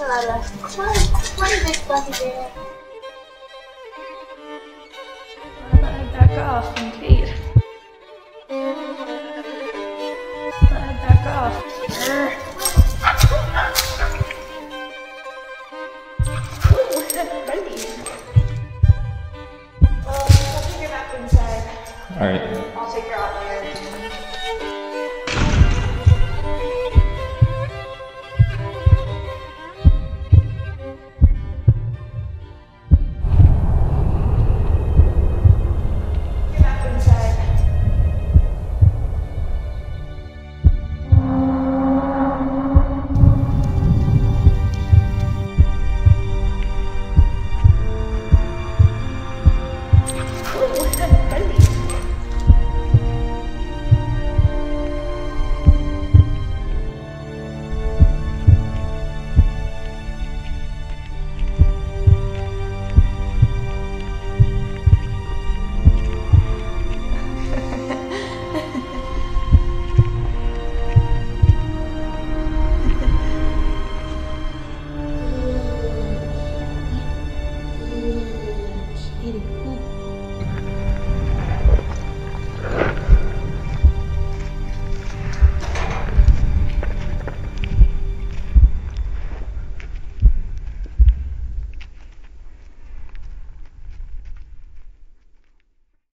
What is this fluffy bear? Back off and feed. Back off. I'll take her back inside. All right. I'll take her out later.